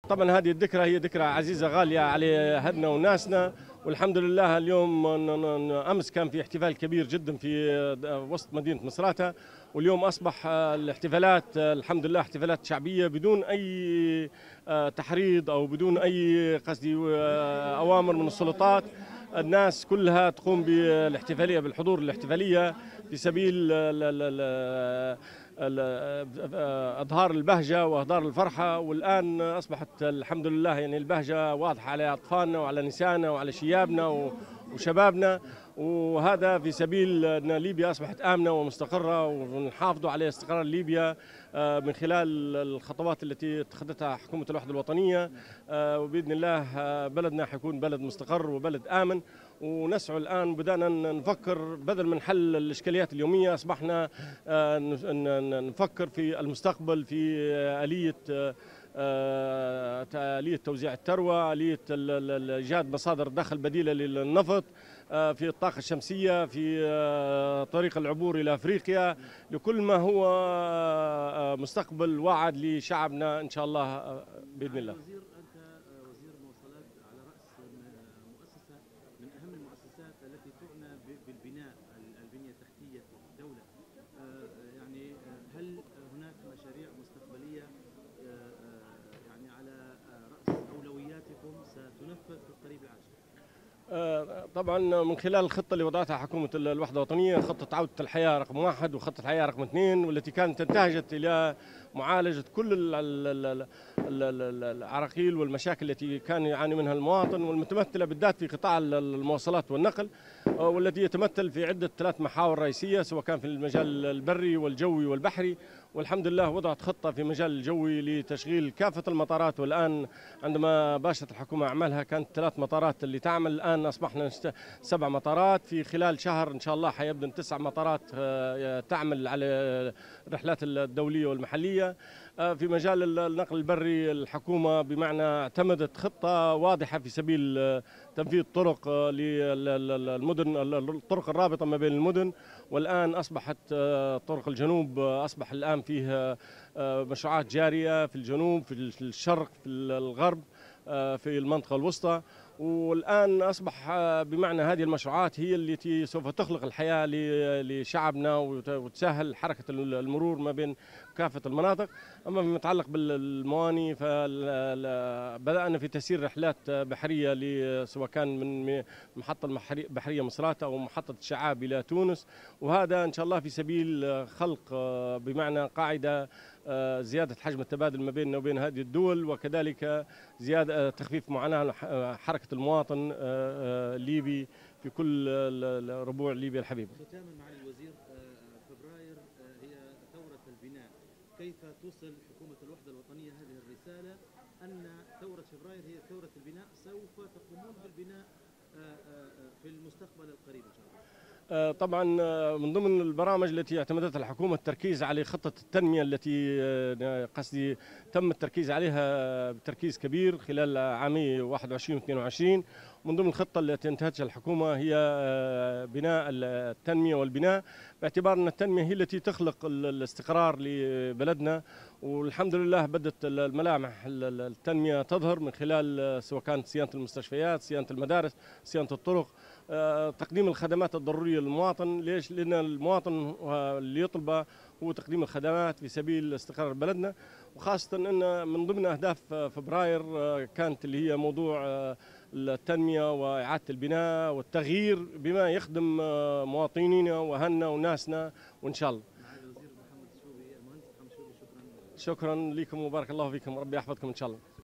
طبعا هذه الذكرى هي ذكرى عزيزة غالية على أهلنا وناسنا، والحمد لله اليوم أمس كان في احتفال كبير جدا في وسط مدينة مصراتة، واليوم أصبح الاحتفالات الحمد لله احتفالات شعبية بدون أي تحريض أو بدون أي قصدي أوامر من السلطات. الناس كلها تقوم بالاحتفالية بالحضور الاحتفالية في سبيل اظهار البهجه واظهار الفرحه. والان اصبحت الحمد لله يعني البهجه واضحه على اطفالنا وعلى نسائنا وعلى شيابنا وشبابنا، وهذا في سبيل ان ليبيا اصبحت امنه ومستقره، ونحافظوا على استقرار ليبيا من خلال الخطوات التي اتخذتها حكومه الوحده الوطنيه. وباذن الله بلدنا حيكون بلد مستقر وبلد امن. ونسعى الان بدانا نفكر بدل من حل الاشكاليات اليوميه، اصبحنا نفكر في المستقبل في آلية توزيع الثروة، آلية إيجاد مصادر دخل بديلة للنفط، في الطاقة الشمسية، في طريق العبور إلى أفريقيا، لكل ما هو مستقبل واعد لشعبنا إن شاء الله بإذن الله. وزير، أنت وزير المواصلات على رأس مؤسسة من أهم المؤسسات التي تعنى بالبناء، البنية التحتية في الدولة. يعني هل هناك مشاريع مستقبلية يعني على رأس أولوياتكم ستنفذ في القريب العاجل؟ طبعا من خلال الخطة اللي وضعتها حكومة الوحدة الوطنية، خطة عودة الحياة رقم 1 وخطة الحياة رقم 2، والتي كانت انتهجت إلى معالجة كل العراقيل والمشاكل التي كان يعاني منها المواطن، والمتمثلة بالذات في قطاع المواصلات والنقل، والتي يتمثل في عدة 3 محاور رئيسية، سواء كان في المجال البري والجوي والبحري. والحمد لله وضعت خطة في مجال الجوي لتشغيل كافة المطارات، والآن عندما باشرت الحكومة أعمالها كانت 3 مطارات اللي تعمل، الآن أصبحنا 7 مطارات. في خلال شهر إن شاء الله حيبدأ 9 مطارات تعمل على الرحلات الدولية والمحلية. في مجال النقل البري الحكومة بمعنى اعتمدت خطة واضحة في سبيل تنفيذ طرق للمدن، الطرق الرابطة ما بين المدن. والآن أصبحت طرق الجنوب أصبح الآن فيه مشروعات جارية في الجنوب، في الشرق، في الغرب، في المنطقة الوسطى. والآن أصبح بمعنى هذه المشروعات هي التي سوف تخلق الحياة لشعبنا وتسهل حركة المرور ما بين كافة المناطق. أما فيما يتعلق بالمواني فبدأنا في تسيير رحلات بحرية سواء كان من محطة بحرية مصراتة أو محطة الشعاب إلى تونس، وهذا إن شاء الله في سبيل خلق بمعنى قاعدة زيادة حجم التبادل ما بيننا وبين هذه الدول، وكذلك زيادة تخفيف معاناة حركة المواطن الليبي في كل ربوع ليبيا الحبيبة. ختاما معالي الوزير، فبراير هي ثورة البناء، كيف توصل حكومة الوحدة الوطنية هذه الرسالة أن ثورة فبراير هي ثورة البناء، سوف تقومون بالبناء في المستقبل القريب إن شاء الله؟ طبعا من ضمن البرامج التي اعتمدتها الحكومة التركيز على خطة التنمية التي قصدي تم التركيز عليها بتركيز كبير خلال عامي 21 و22. من ضمن الخطة التي انتهجها الحكومة هي بناء التنمية والبناء، باعتبار أن التنمية هي التي تخلق الاستقرار لبلدنا. والحمد لله بدأت الملامح التنمية تظهر من خلال سواء كانت صيانة المستشفيات، صيانة المدارس، صيانة الطرق، تقديم الخدمات الضرورية للمواطن. ليش؟ لأن المواطن اللي يطلبه هو تقديم الخدمات في سبيل استقرار بلدنا. وخاصة أن من ضمن أهداف فبراير كانت اللي هي موضوع التنمية وإعادة البناء والتغيير بما يخدم مواطنينا وأهلنا وناسنا، وإن شاء الله. الوزير محمد الشوبي، المهندس محمد الشوبي، شكرا. شكرا لكم وبارك الله فيكم، ربي يحفظكم إن شاء الله.